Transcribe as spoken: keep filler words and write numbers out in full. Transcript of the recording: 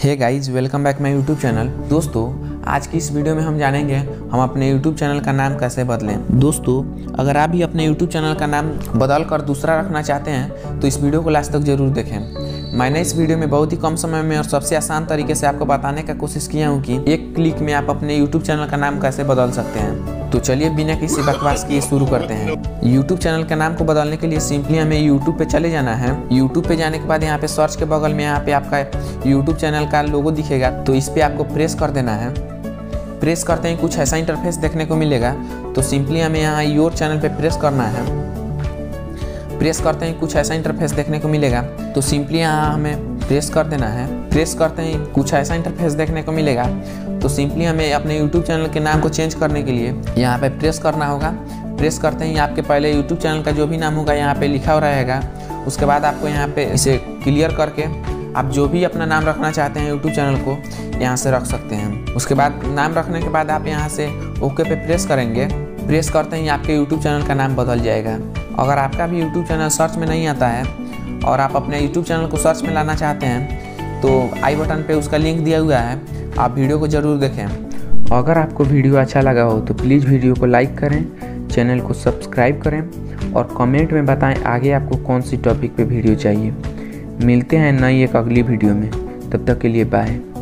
Hey guys, welcome back my YouTube channel. दोस्तों, आज की इस वीडियो में हम जानेंगे हम अपने यूट्यूब चैनल का नाम कैसे बदलें। दोस्तों, अगर आप भी अपने यूट्यूब चैनल का नाम बदल कर दूसरा रखना चाहते हैं तो इस वीडियो को लास्ट तक जरूर देखें। मैंने इस वीडियो में बहुत ही कम समय में और सबसे आसान तरीके से आपको बताने का कोशिश किया हूँ कि एक क्लिक में आप अपने यूट्यूब चैनल का नाम कैसे बदल सकते हैं। तो चलिए बिना किसी बकवास किए शुरू करते हैं। यूट्यूब चैनल के नाम को बदलने के लिए सिंपली हमें यूट्यूब पे चले जाना है। यूट्यूब पे जाने के बाद यहाँ पे सर्च के बगल में यहाँ पे आपका यूट्यूब चैनल का लोगो दिखेगा, तो इस पे आपको प्रेस कर देना है। प्रेस करते ही कुछ ऐसा इंटरफेस देखने को मिलेगा, तो सिंपली हमें यहाँ योर चैनल पे प्रेस करना है। प्रेस करते ही कुछ ऐसा इंटरफेस देखने को मिलेगा, तो सिंपली यहाँ हमें प्रेस कर देना है। प्रेस करते ही कुछ ऐसा इंटरफेस देखने को मिलेगा, तो सिंपली हमें अपने यूट्यूब चैनल के नाम को चेंज करने के लिए यहाँ पे प्रेस करना होगा। प्रेस करते ही आपके पहले यूट्यूब चैनल का जो भी नाम होगा यहाँ पे लिखा हो रहेगा। उसके बाद आपको यहाँ पे इसे क्लियर करके आप जो भी अपना नाम रखना चाहते हैं यूट्यूब चैनल को यहाँ से रख सकते हैं। उसके बाद नाम रखने के बाद आप यहाँ से ओके पे प्रेस करेंगे। प्रेस करते ही आपके यूट्यूब चैनल का नाम बदल जाएगा। अगर आपका भी यूट्यूब चैनल सर्च में नहीं आता है और आप अपने यूट्यूब चैनल को सर्च में लाना चाहते हैं तो आई बटन पे उसका लिंक दिया हुआ है, आप वीडियो को ज़रूर देखें। अगर आपको वीडियो अच्छा लगा हो तो प्लीज़ वीडियो को लाइक करें, चैनल को सब्सक्राइब करें और कमेंट में बताएं आगे आपको कौन सी टॉपिक पे वीडियो चाहिए। मिलते हैं नई एक अगली वीडियो में, तब तक के लिए बाय।